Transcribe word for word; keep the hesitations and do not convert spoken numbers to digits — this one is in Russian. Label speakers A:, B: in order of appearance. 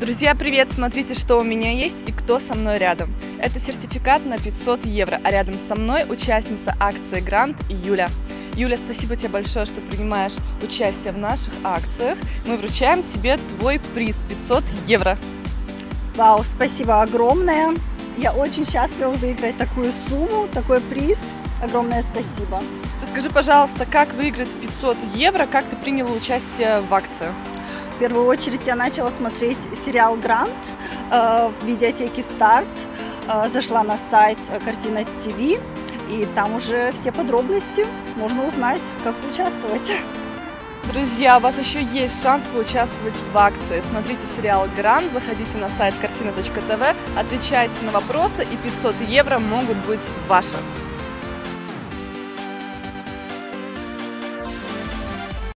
A: Друзья, привет! Смотрите, что у меня есть и кто со мной рядом. Это сертификат на пятьсот евро, а рядом со мной участница акции Грант Юля. Юля, спасибо тебе большое, что принимаешь участие в наших акциях. Мы вручаем тебе твой приз пятьсот евро.
B: Вау, спасибо огромное. Я очень счастлива выиграть такую сумму, такой приз. Огромное спасибо.
A: Скажи, пожалуйста, как выиграть пятьсот евро, как ты приняла участие в акции?
B: В первую очередь я начала смотреть сериал «Грант» э, в видеотеке «Старт», э, зашла на сайт Картина ТВ, и там уже все подробности можно узнать, как участвовать.
A: Друзья, у вас еще есть шанс поучаствовать в акции. Смотрите сериал «Грант», заходите на сайт картина точка тв, отвечайте на вопросы, и пятьсот евро могут быть ваши.